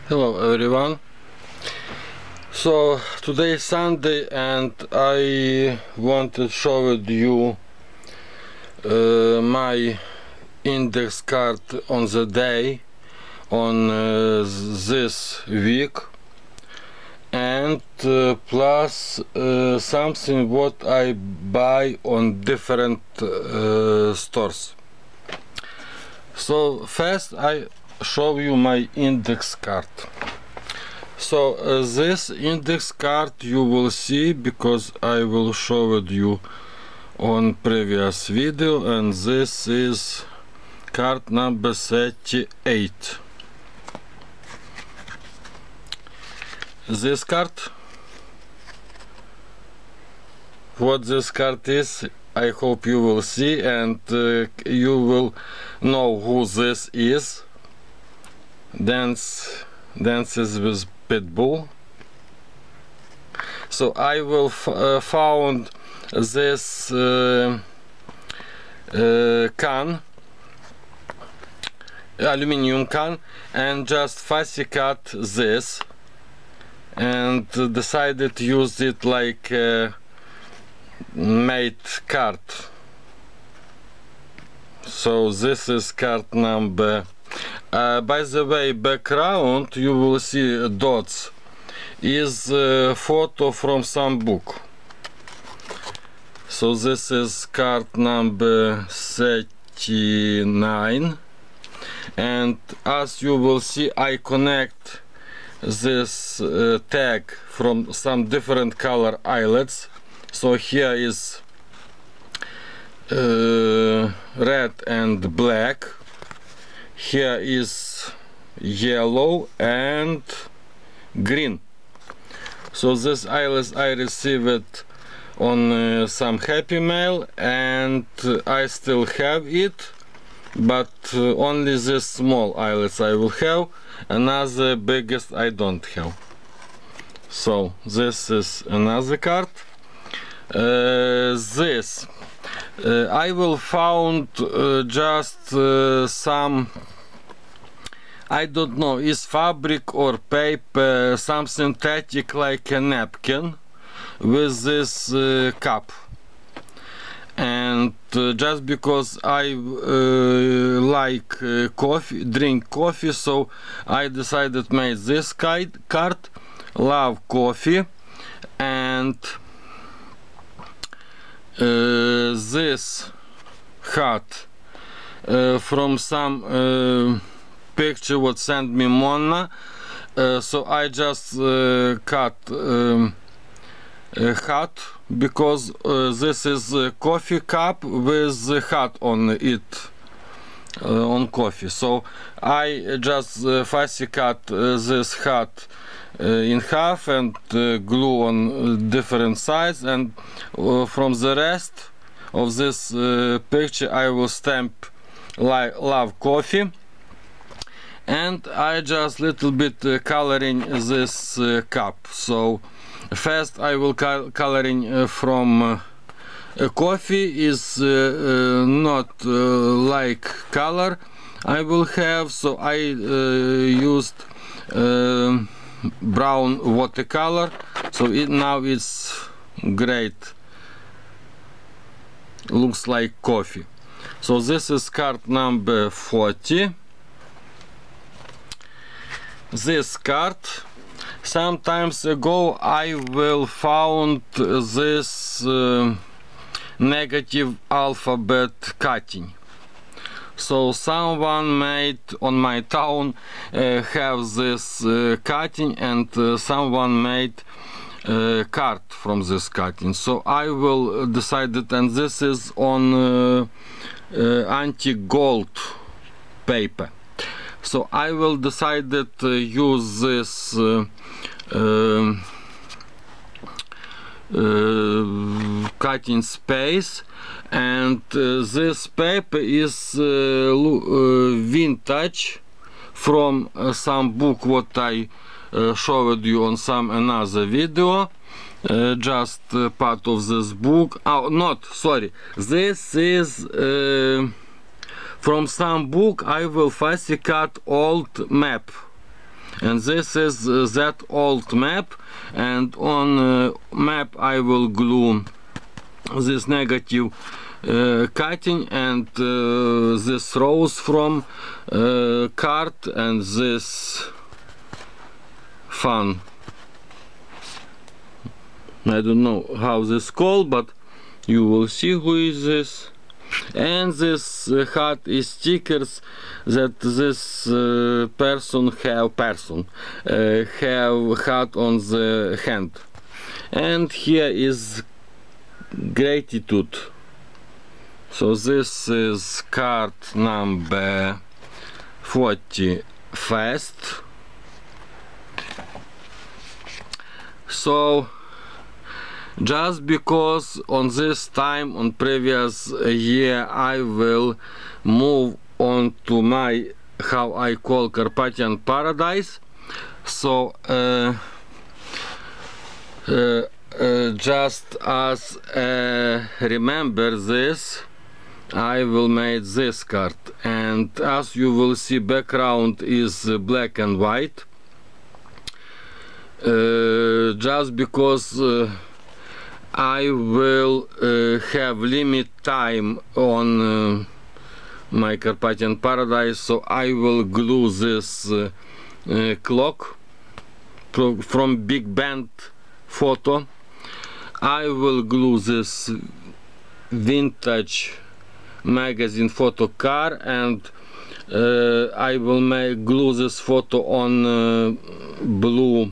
Hello everyone. So today is Sunday and I want to show you my index card on the day on this week, and plus something what I buy on different stores. So first I show you my index card. So this index card you will see because I will show it you on previous video, and this is card number 38. This card, what this card is, I hope you will see, and you will know who this is. Dances with Pitbull. So I will found this can, aluminium can, and just fussy cut this and decided to use it like made card. So this is card number. By the way, background you will see dots is a photo from some book. So this is card number 39, and as you will see I connect this tag from some different color eyelets. So here is red and black. Here is yellow and green. So this eyelets I received on some Happy Mail, and I still have it, but only this small eyelets I will have, another biggest I don't have. So this is another card. This I will found just some, I don't know, is fabric or paper, some synthetic like a napkin with this cup. And just because I like coffee, drink coffee, so I decided to make this card, love coffee, and this hat from some picture what sent me Mona. So I just cut a hat because this is a coffee cup with a hat on it, on coffee. So I just fussy cut this hat in half and glue on different sides, and from the rest of this picture I will stamp like love coffee, and I just little bit coloring this cup. So first I will coloring from coffee is not like color I will have, so I used brown watercolor, so now it's great, looks like coffee. So this is card number 40. This card, sometimes ago I will found this negative alphabet cutting. So someone made on my town have this cutting, and someone made card from this cutting. So I will decided, and this is on anti-gold paper. So I will decided to use this cutting space, and this paper is vintage from some book what I showed you on some another video. Just part of this book. Oh, not sorry. This is from some book. I will fussy cut old map and this is that old map, and on map I will glue this negative cutting and this rose from card and this fun. I don't know how this called, but you will see who is this. And this hat is stickers that this person have had on the hand. And here is gratitude. So this is card number 41st. So just because on this time on previous year I will move on to my how I call Carpathian Paradise, so just as remember this, I will make this card, and as you will see background is black and white, just because I will have limit time on my Carpathian Paradise, so I will glue this clock from Big Band photo. I will glue this vintage magazine photo car, and I will glue this photo on blue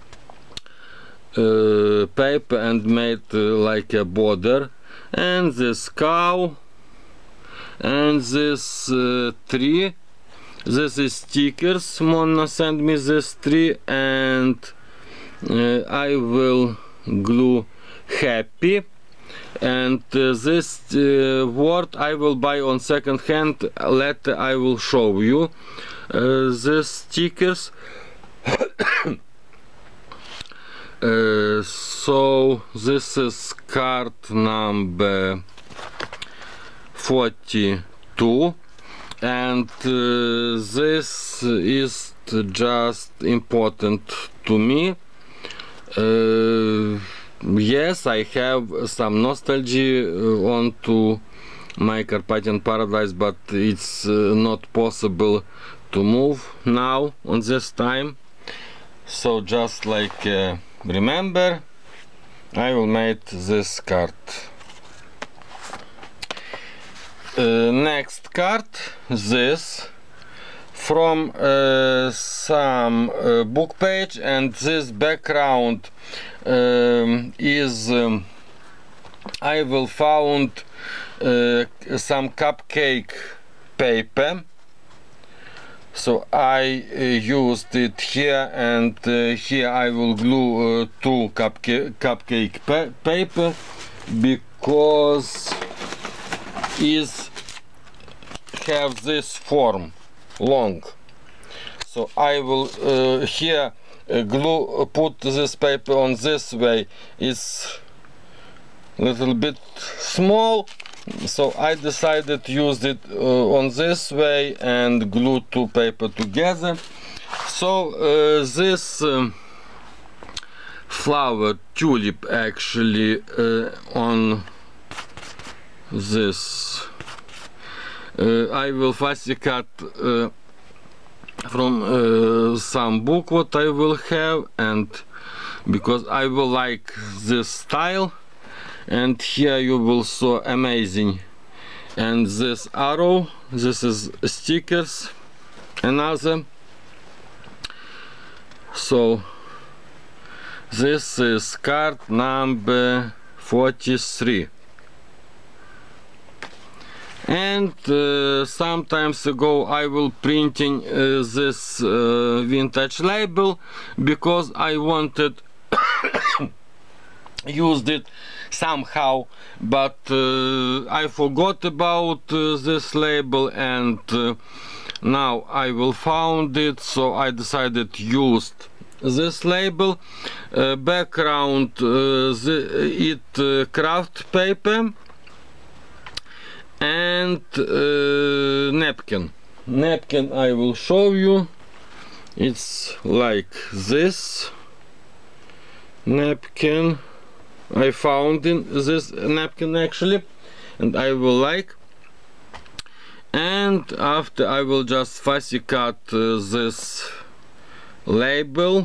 paper and made like a border, and this cow and this tree. This is stickers. Mona sent me this tree, and I will glue happy, and this word I will buy on second hand. Later I will show you these stickers. So this is card number 42, and this is just important to me. Yes, I have some nostalgia onto my Carpathian Paradise, but it's not possible to move now on this time. So just like remember, I will make this card. Next card, this from some book page, and this background is I will found some cupcake paper. So I used it here, and here I will glue two cupcake paper, because is have this form long. So I will here glue, put this paper on this way. It's a little bit small, so I decided to use it on this way and glue two paper together. So this flower tulip actually on this I will fussy cut from some book what I will have, and because I will like this style. And here you will so amazing, and this arrow, this is stickers, another. So this is card number 43. And sometimes ago I will printing this vintage label, because I wanted used it somehow, but I forgot about this label, and now I will found it, so I decided to use this label. Background it craft paper and napkin. I will show you. It's like this napkin. I found in this napkin actually, and I will like. And after I will just fussy cut this label.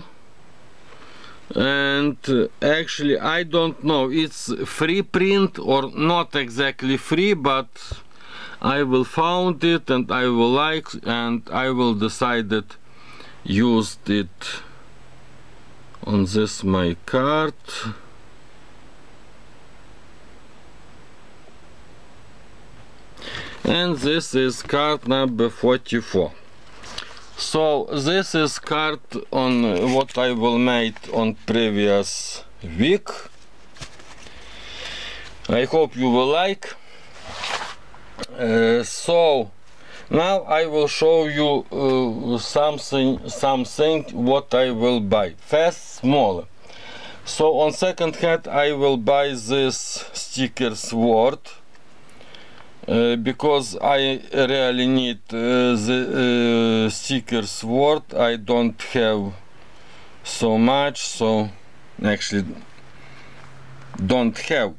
And actually I don't know it's free print or not exactly free, but I will found it and I will like, and I will decide that used it on this my card. And this is card number 44. So this is card on what I will made on previous week. I hope you will like. So now I will show you something what I will buy. First, smaller. So on second hand I will buy this sticker sword. Because I really need the sticker sword. I don't have so much, so actually don't have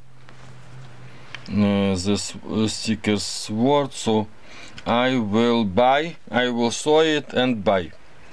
this sticker sword, so I will sew it and buy.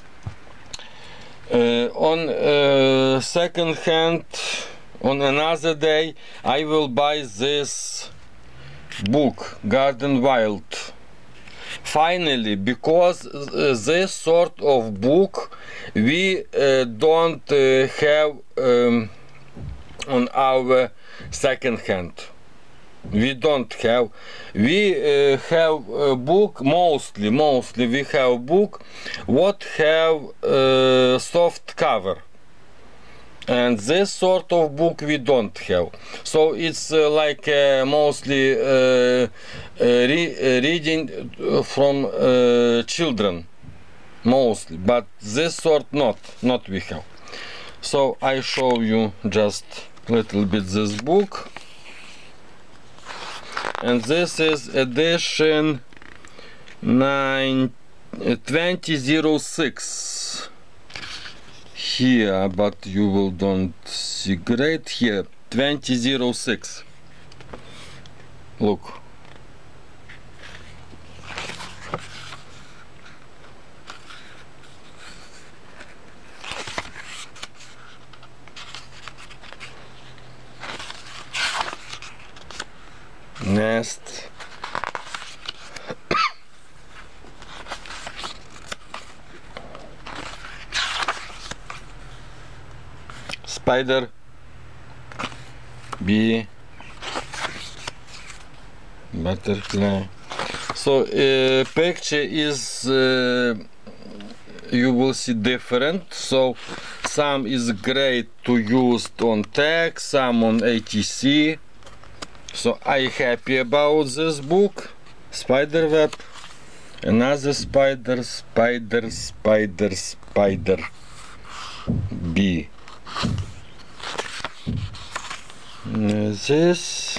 On second hand, on another day, I will buy this book, Garden Wild. Finally, because this sort of book we don't have on our second hand. We don't have. We have a book mostly we have a book what have soft cover. And this sort of book we don't have, so it's like mostly reading from children mostly, but this sort not we have. So I show you just little bit this book, and this is edition 2006. Here, but you will don't see great here. 2006. Look. Nest. Spider, bee, butterfly. So picture is you will see different. So some is great to use on tag, some on ATC. So I happy about this book. Spider web, another spider, bee. This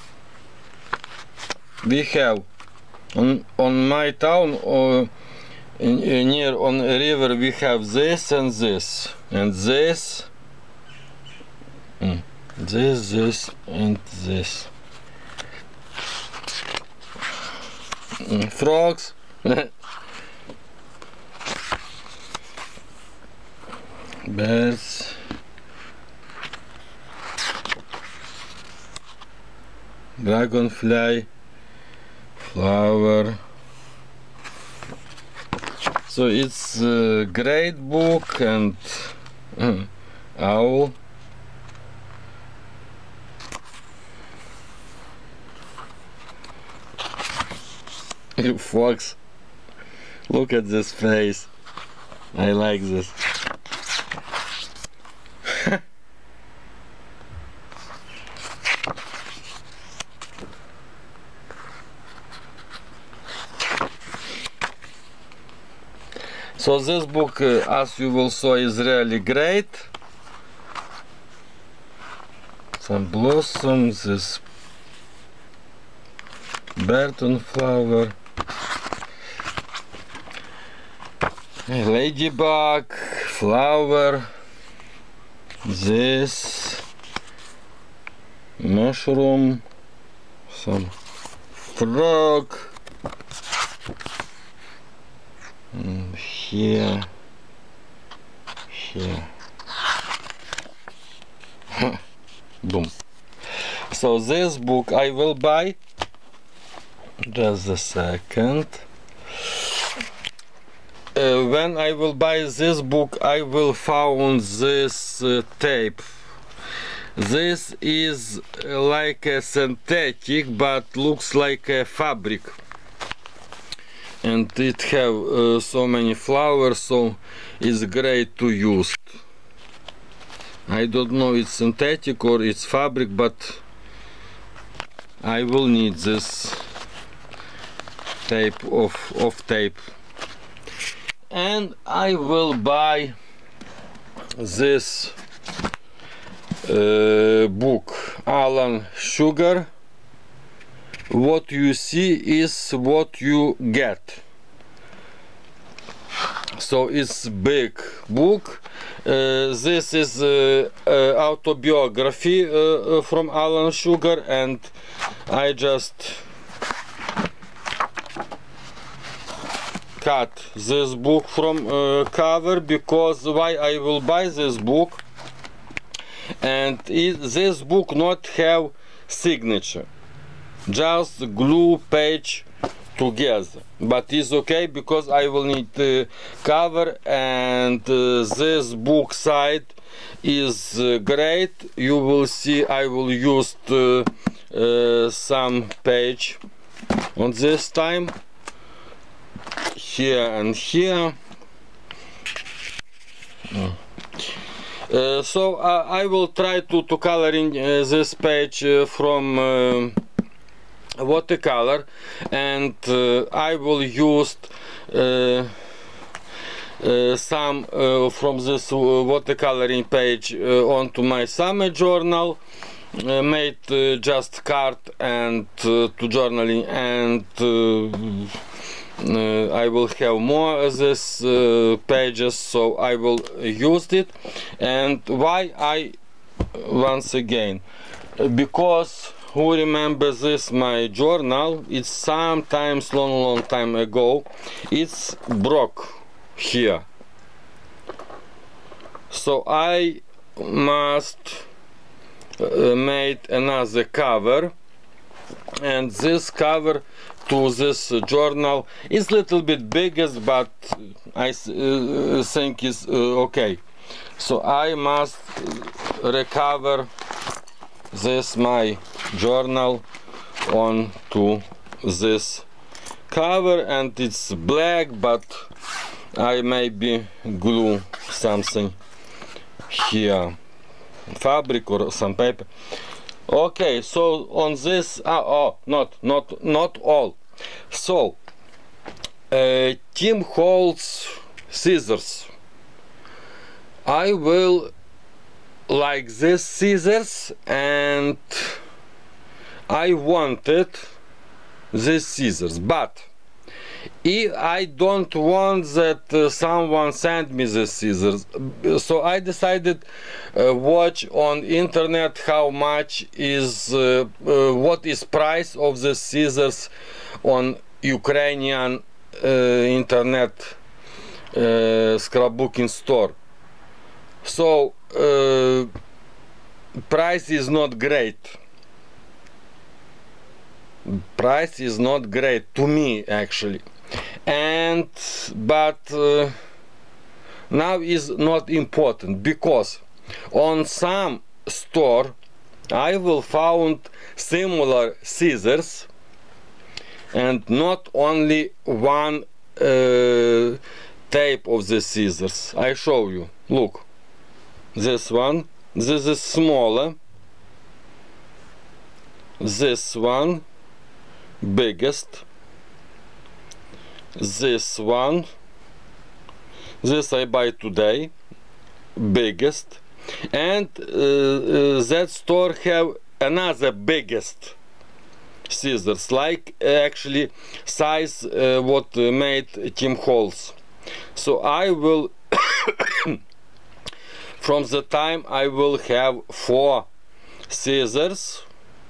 we have on my town or near on a river. We have this and this and this, this and this. Frogs. Birds. Dragonfly, flower. So it's a great book, and owl. Fox. Look at this face. I like this. So this book, as you will see, is really great. Some blossoms, this bird on flower. ladybug, flower, this mushroom, some frog, and here. Boom. So this book I will buy. Just a second. When I will buy this book, I will found this tape. This is like a synthetic, but looks like a fabric, and it have so many flowers, so it's great to use. I don't know it's synthetic or it's fabric, but I will need this type of tape. And I will buy this book, Alan Sugar. What you see is what you get. So it's big book. This is autobiography from Alan Sugar, and I just cut this book from cover, because why I will buy this book, and this book not have signature, just glue page together, but it's okay because I will need cover, and this book side is great. You will see I will use some page on this time, here and here. So I will try to coloring this page from watercolor, and I will use some from this watercoloring page onto my summer journal, made just card and to journaling, and I will have more of this pages, so I will use it. And why I, once again, because who remembers this my journal, it's sometimes long time ago, it's broke here, so I must made another cover, and this cover to this journal is little bit biggest, but I think is okay. So I must recover this my journal onto this cover, and it's black, but I maybe glue something here, fabric or some paper. Okay, so on this, not all. So Tim Holtz scissors. I will like this scissors, and I wanted this scissors, but if I don't want that someone send me the scissors, so I decided watch on internet how much is what is price of the scissors on Ukrainian internet scrapbooking store. So price is not great. Price is not great to me actually, and but now is not important, because on some store I will found similar scissors, and not only one type of the scissors. I show you. Look, this one, this is smaller, this one biggest, this one, this I buy today, biggest, and that store have another biggest scissors, like actually size what made Tim Holtz. So I will from the time I will have 4 scissors,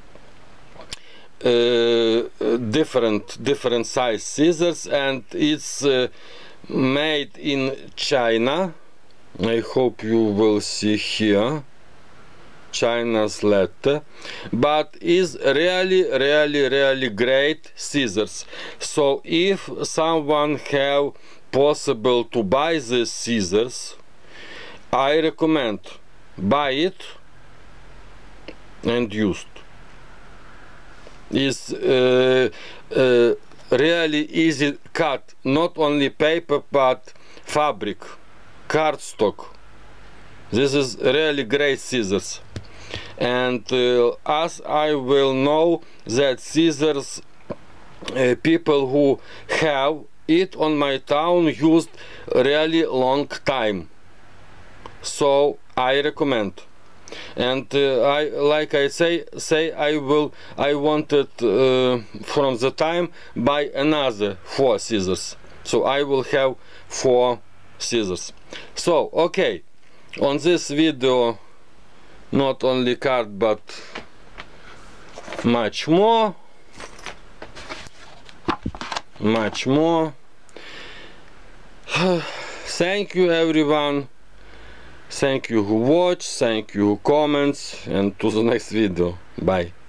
different size scissors, and it's made in China. I hope you will see here China's letter, but is really great scissors. So if someone have possible to buy these scissors, I recommend buy it and used. Is really easy cut, not only paper but fabric, cardstock. This is really great scissors. And as I will know that scissors, people who have it on my town used really long time, so I recommend. And like I say I wanted from the time buy another 4 scissors, so I will have 4 scissors. So okay, on this video not only card but much more. Thank you everyone, thank you who watch, thank you who comments, and to the next video. Bye.